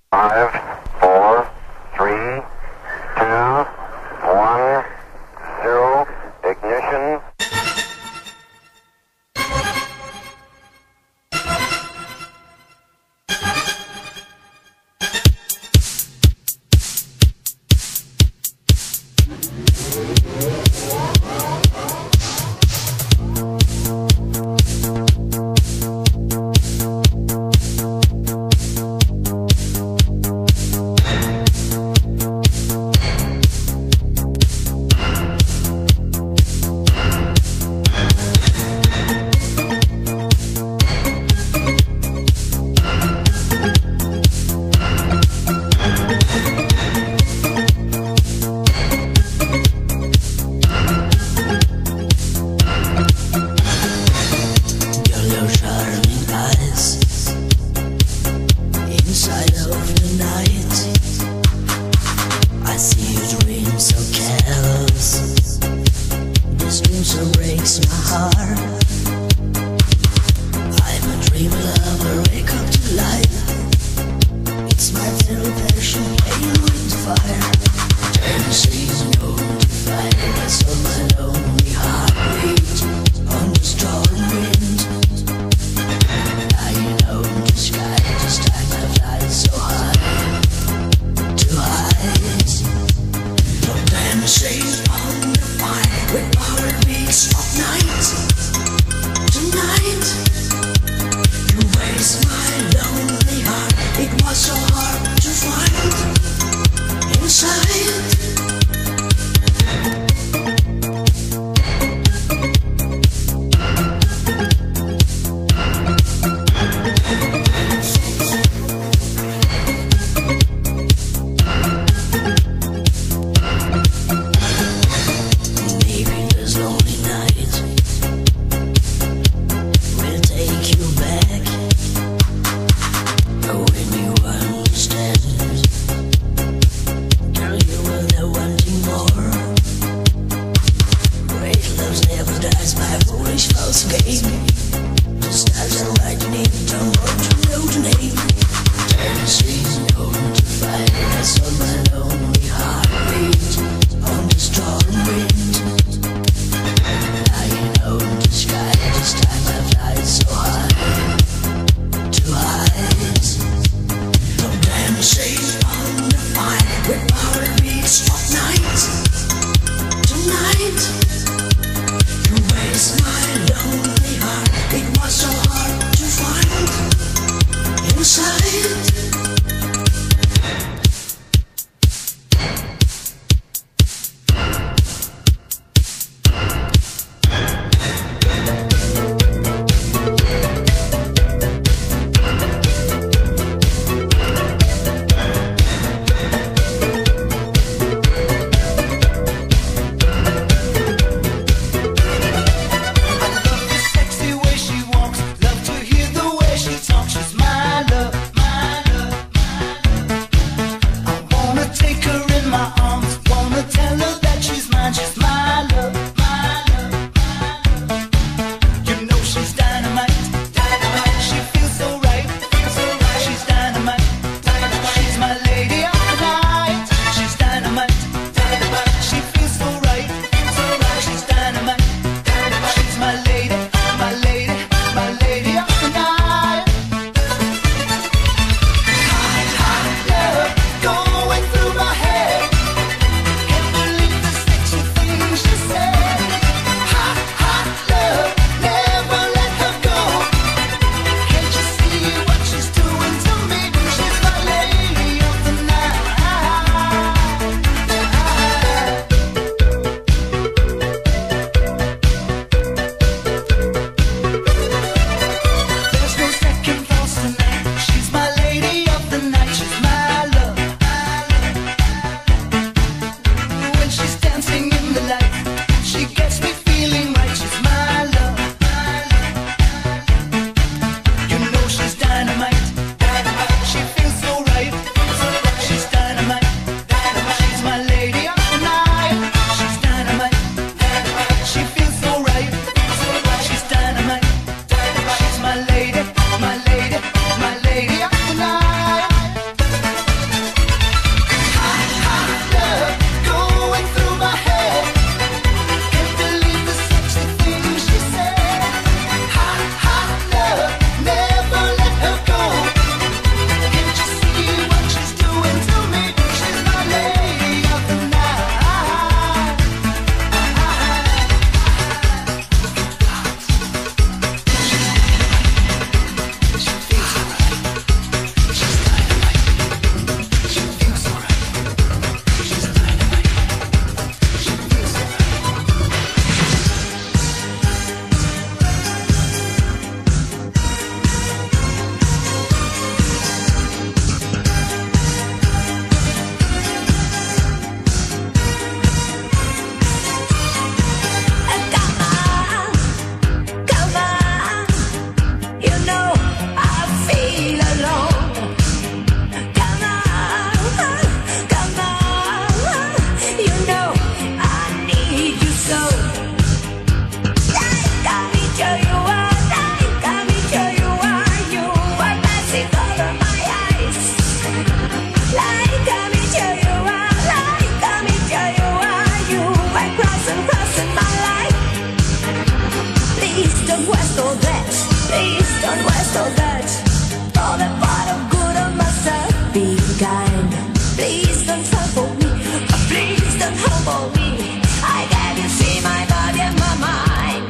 Five, four, three, two, one, zero, ignition. so that for the bottom good of myself, be kind. Please don't trouble me, please don't humble me. I got you see my body and my mind.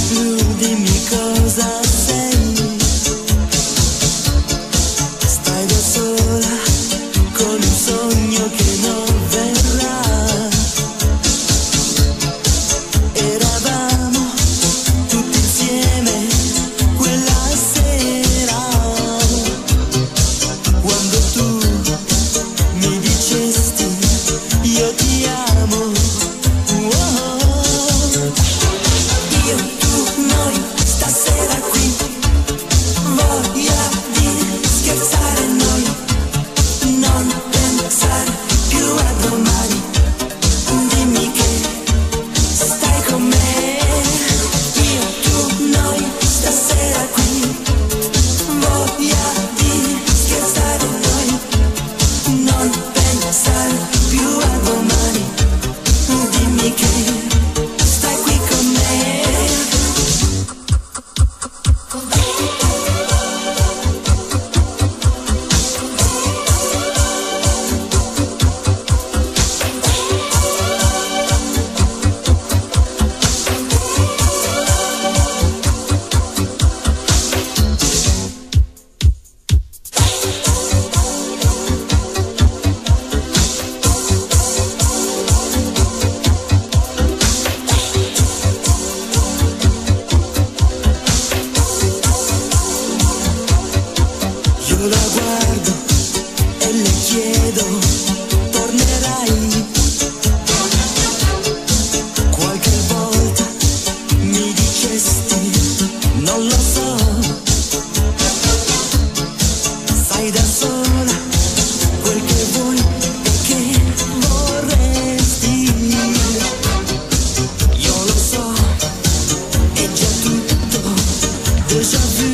Dimmi cosa sei. Stai da sola con un sogno che non verrà. Eravamo tutti insieme quella sera, quando tu mi dicesti io ti amo. Io, tu, noi, stasera qui, voglia di scherzare noi, non pensare più a domani, dimmi che stai con me. Io, tu, noi, stasera qui, voglia di scherzare noi, non pensare più a domani, dimmi che stai qui con me. Io la guardo e le chiedo, tornerai? Qualche volta mi dicesti, non lo so, sai da sola quel che vuoi e che vorresti. Io lo so, è già tutto déjà vu.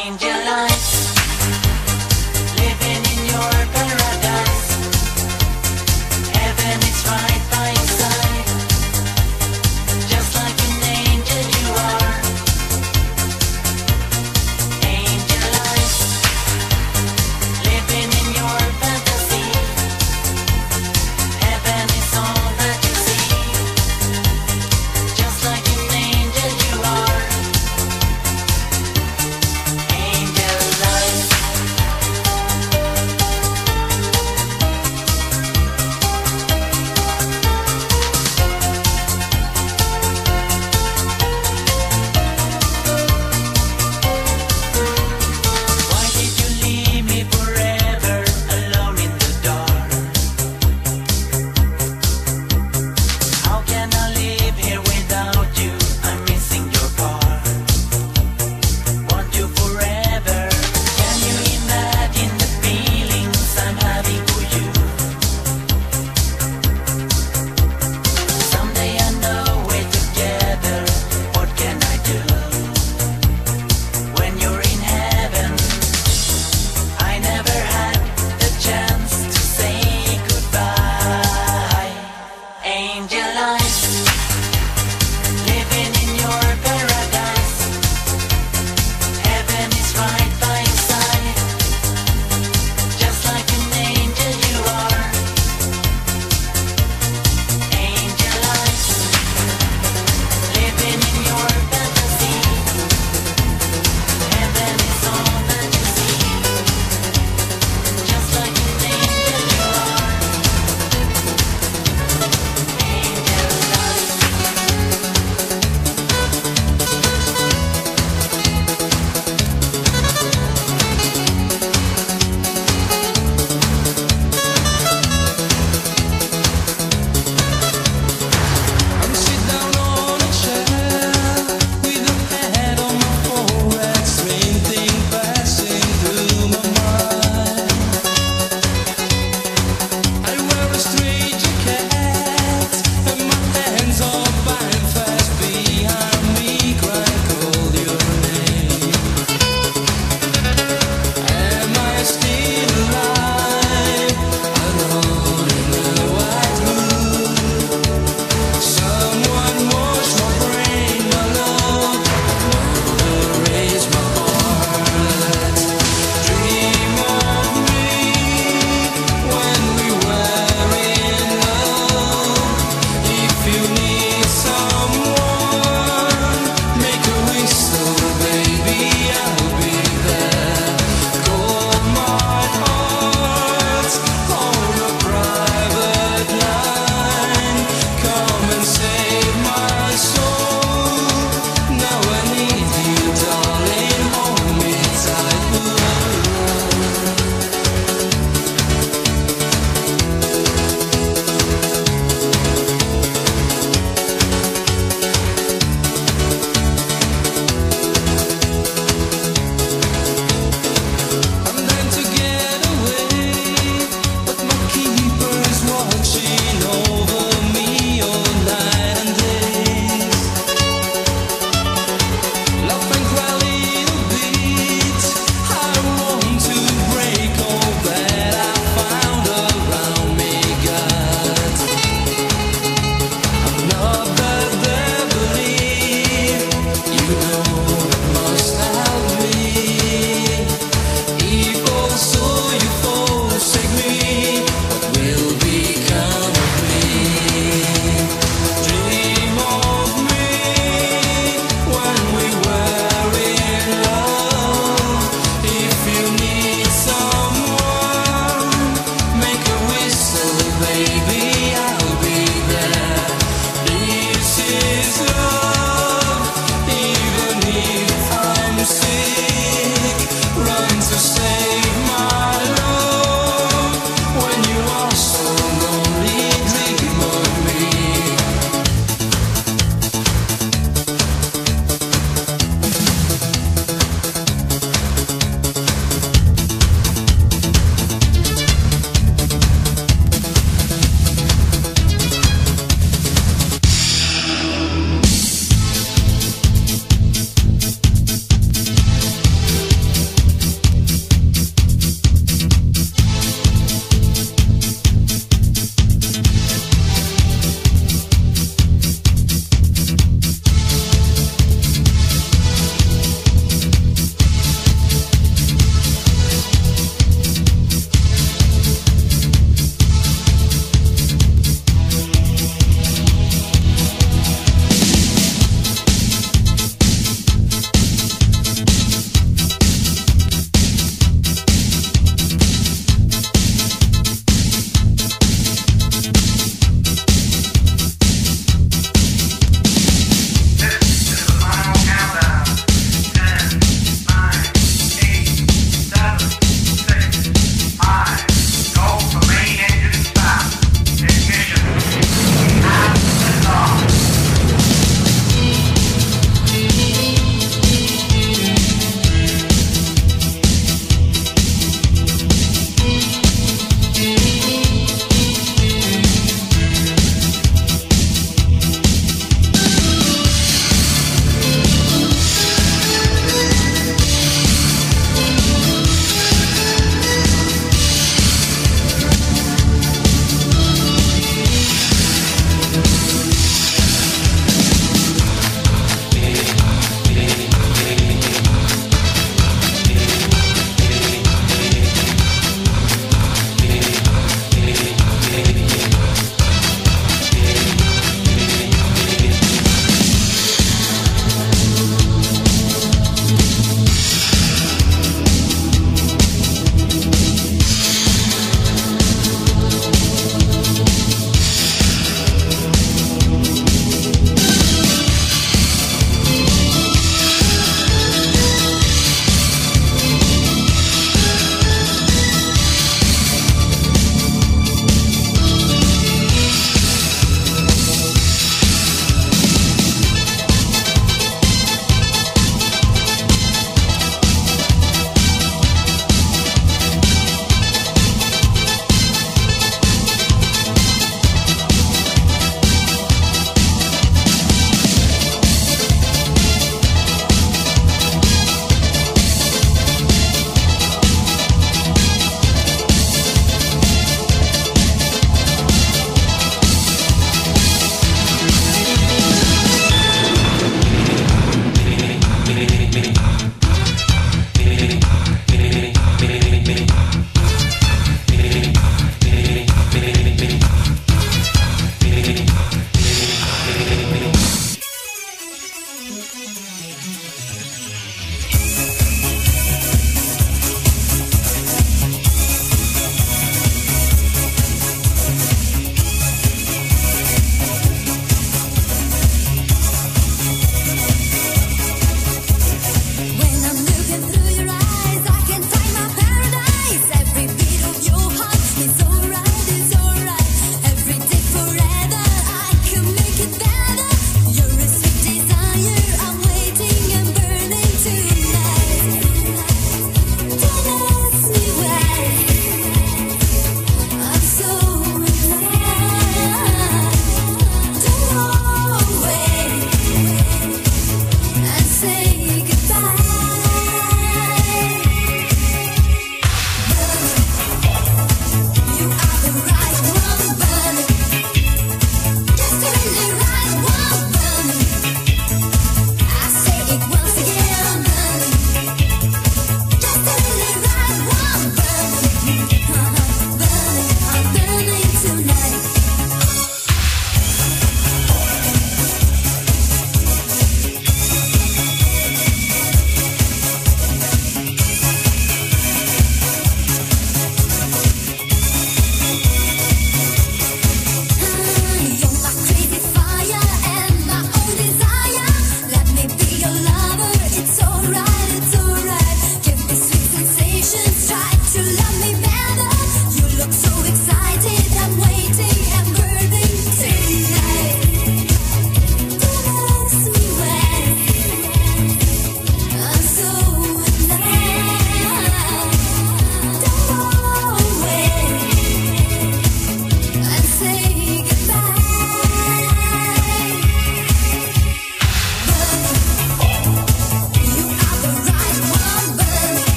Angel eyes, living in your paradise. Heaven is right by your side, just like an angel you are. Angel eyes, living in your fantasy. Heaven is all that you see, just like an angel you are. Angel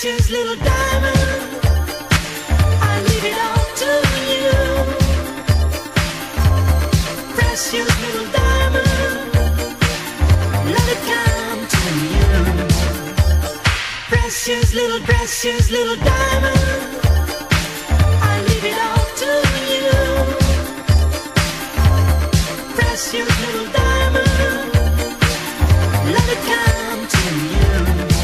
Precious little diamond, I leave it all to you. Precious little diamond, let it come to you. Precious little diamond, I leave it all to you. Precious little diamond, let it come to you.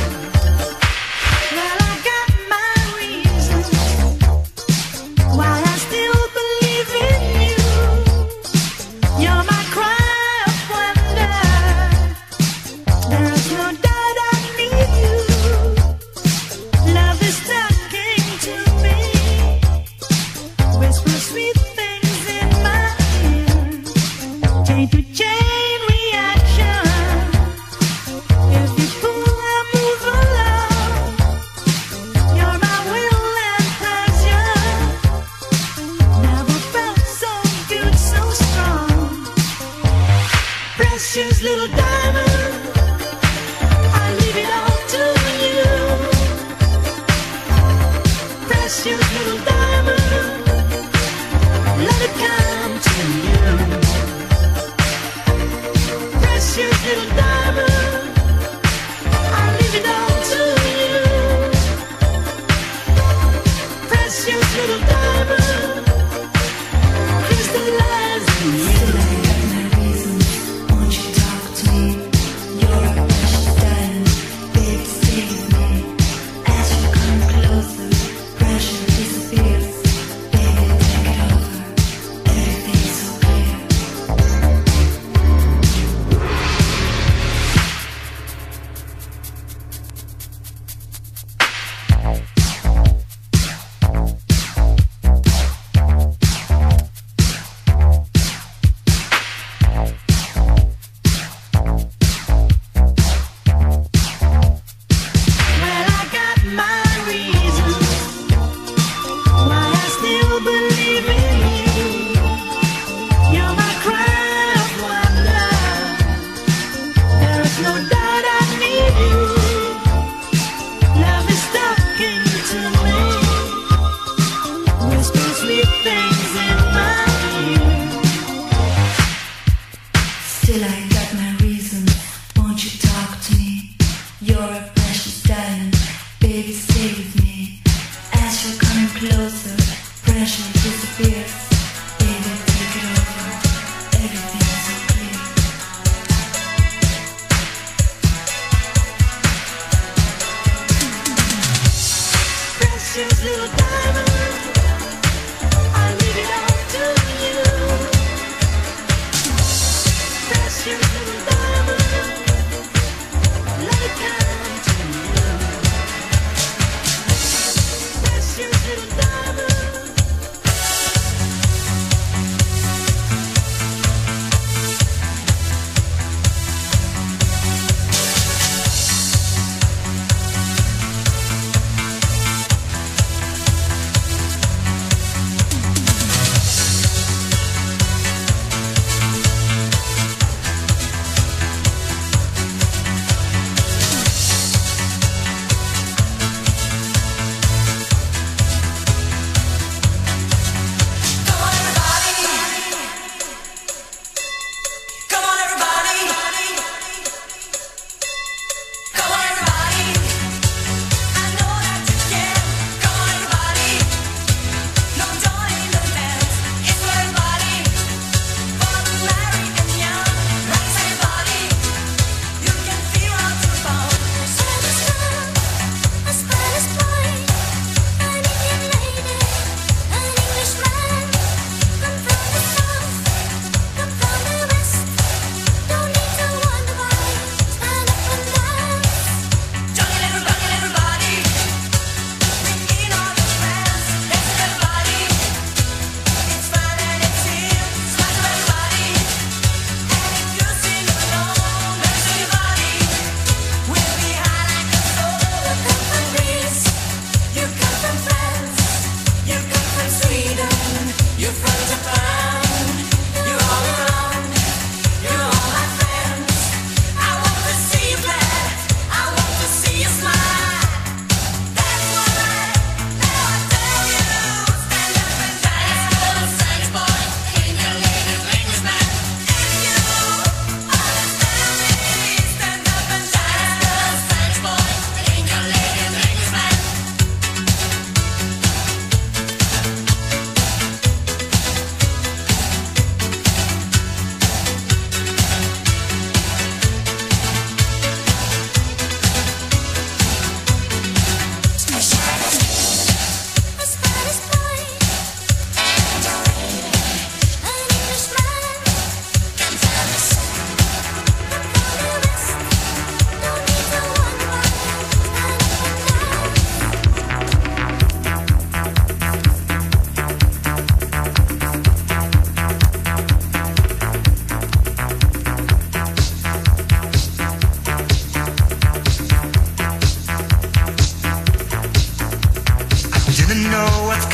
Well, I got my reasons why I still believe in you. You're my cry of wonder. There's no doubt I need you. Love is talking to me. Whisper sweet things in my ear. Chain to chain reaction. If you pull, I move along. You're my will and pleasure. Never felt so good, so strong. Precious little diamond, I leave it all to you. Precious little diamond, let it come to you. Precious little diamond, I leave it all to you. Precious little diamond, crystallize in you. Won't you talk to me? You're a precious diamond, baby, stay with me. As you come closer, pressure disappears. Baby, take it over, everything's so clear. Well, I got my reasons why I still believe in you. You're my cry of wonder. There's no doubt I need you. Love is talking to me. Whisper sweet things in my ear. Still I got my reasons. Won't you talk to me? You're a precious diamond, baby, stay with me. As you're coming closer, pressure disappears. Baby, take it over, everything's so clear. Precious little diamond, I leave it all to you. Precious little diamond, let it come to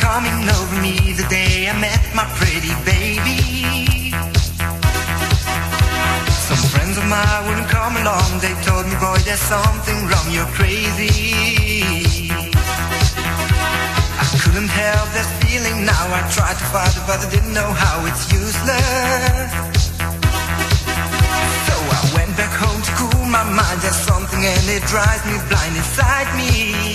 coming over me the day I met my pretty baby. Some friends of mine wouldn't come along. They told me, boy, there's something wrong, you're crazy. I couldn't help that feeling now. I tried to fight it, but I didn't know how. It's useless. So I went back home to cool my mind. There's something and it drives me blind inside me.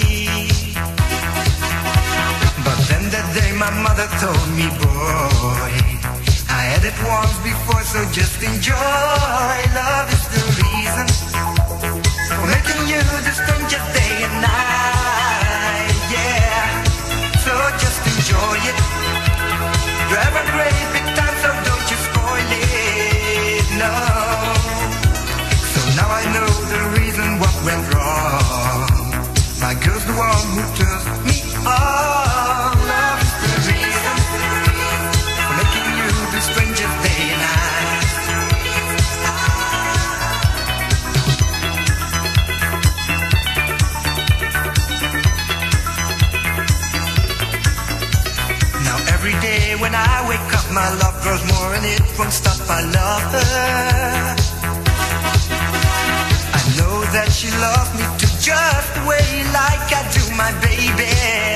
But then that day my mother told me, boy, I had it once before, so just enjoy. Love is the reason for making you the strangest day and night, yeah. So just enjoy it. You have a great big time, so don't you spoil it, no. So now I know the reason what went wrong. My girl's the one who turns me on. Love is the reason for making you the strangest day and night. Now every day when I wake up, my love grows more and it won't stop. I love her. I know that she loves me too, just the way like I do my baby.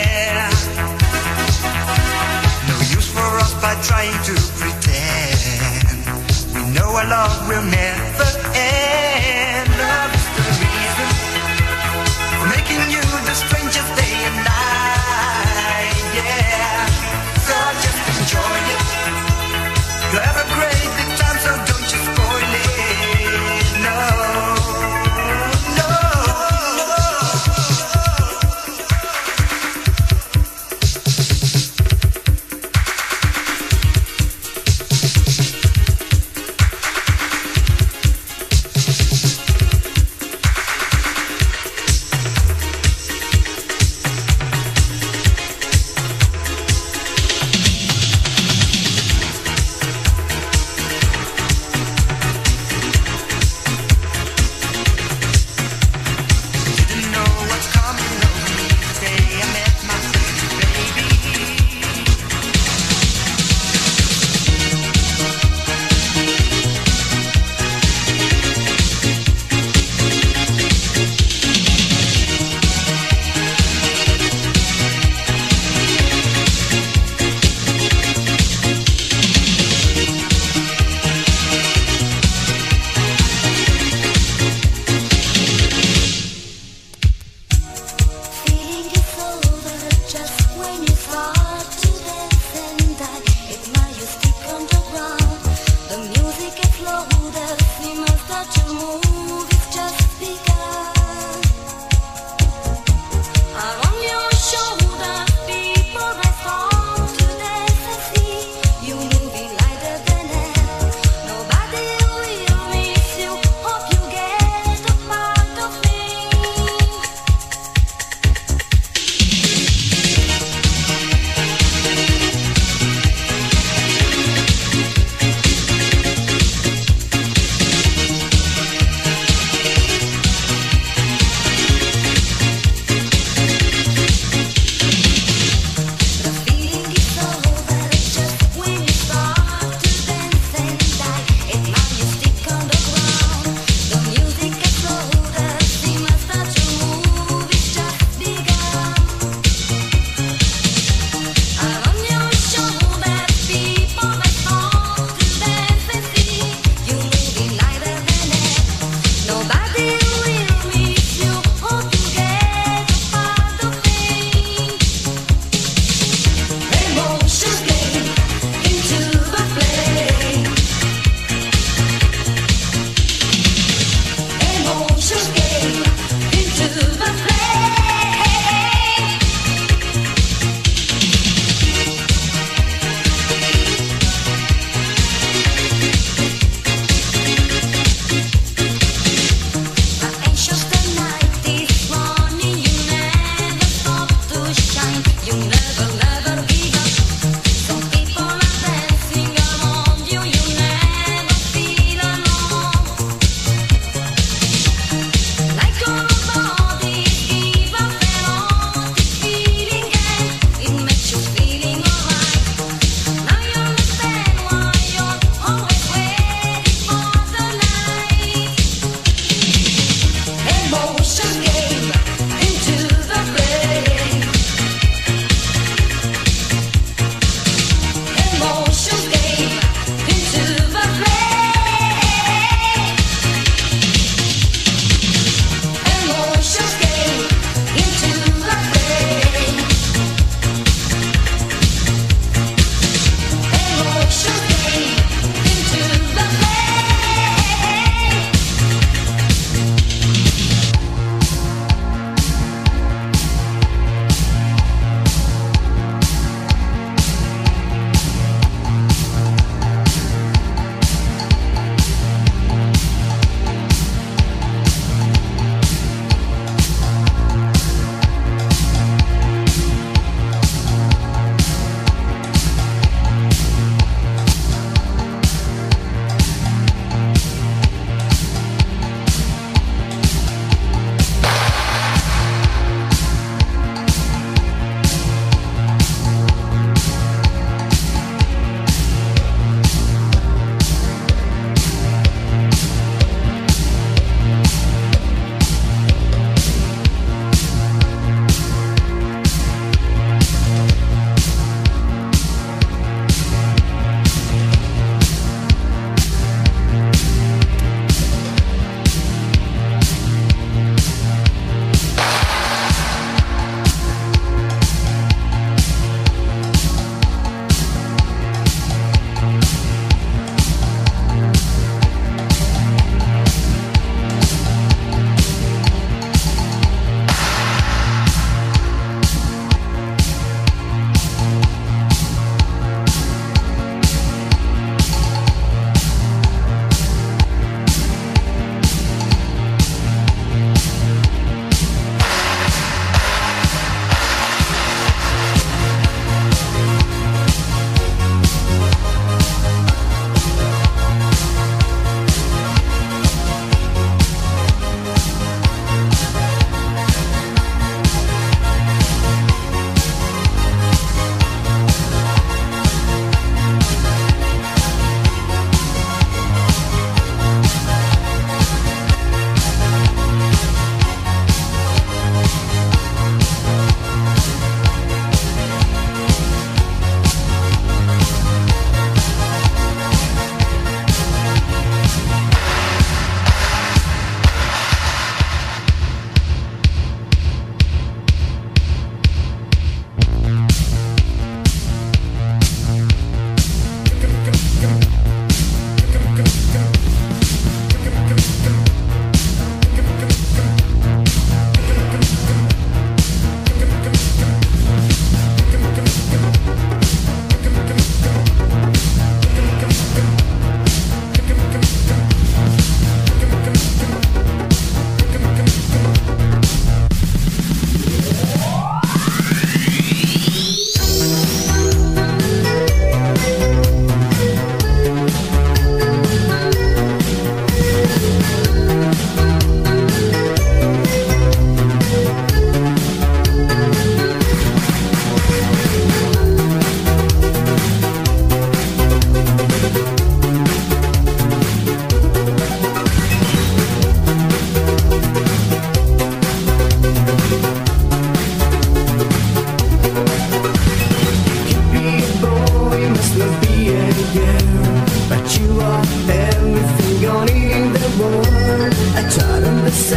No use for us by trying to pretend. We know our love will never end. Love is the reason for making you the strangest day and night, yeah. So just enjoy it. You have a great big time, so don't you spoil it, no.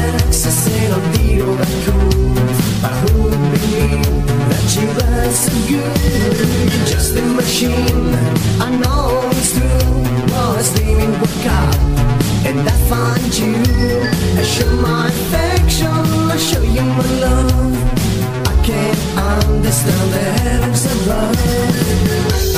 sex is in a deal that cool. But who would believe that you were so good? You're just a machine, I know it's true. Was leaving work out, and I find you. I show my affection, I show you my love. I can't understand the heavens above.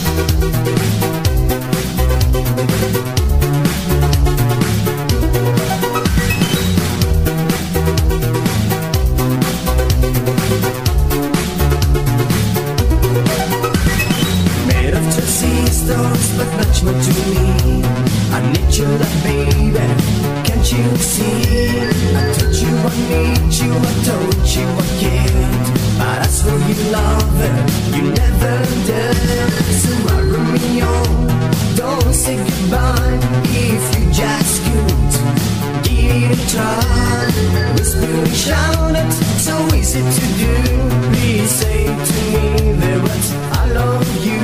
But much more to me. I need you, that baby. Can't you see? I told you I need you. I told you I cared. But as for you, lover, you never did. So I remain. Don't say goodbye if you just could. Give it a try. Whisper and shout it. So easy to do. Please say to me the words I love you.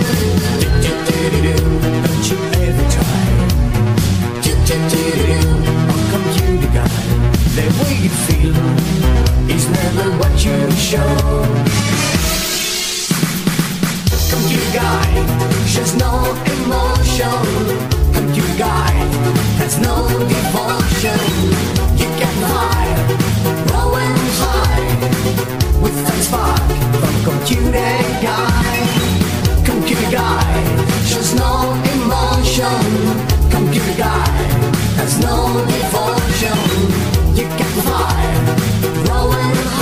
Don't you ever try. Oh, computer guy, the way you feel is never what you show. Computer guy shows no emotion. Computer guy has no devotion. You get high, rolling high with that spark from computer guy. Computer guy shows no emotion. Computer guy has no devotion. You get high, rolling